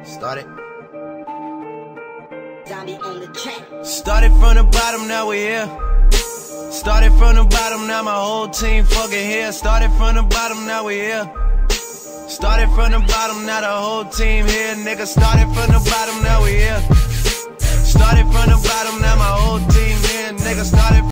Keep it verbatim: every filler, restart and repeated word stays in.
Started. Zombie on the track. Started from the bottom, now we here. Started from the bottom, now my whole team fucking here. Started from the bottom, now we here. Started from the bottom, now the whole team here. Nigga, started from the bottom, now we here. Started from the bottom, now my whole team here. Nigga, started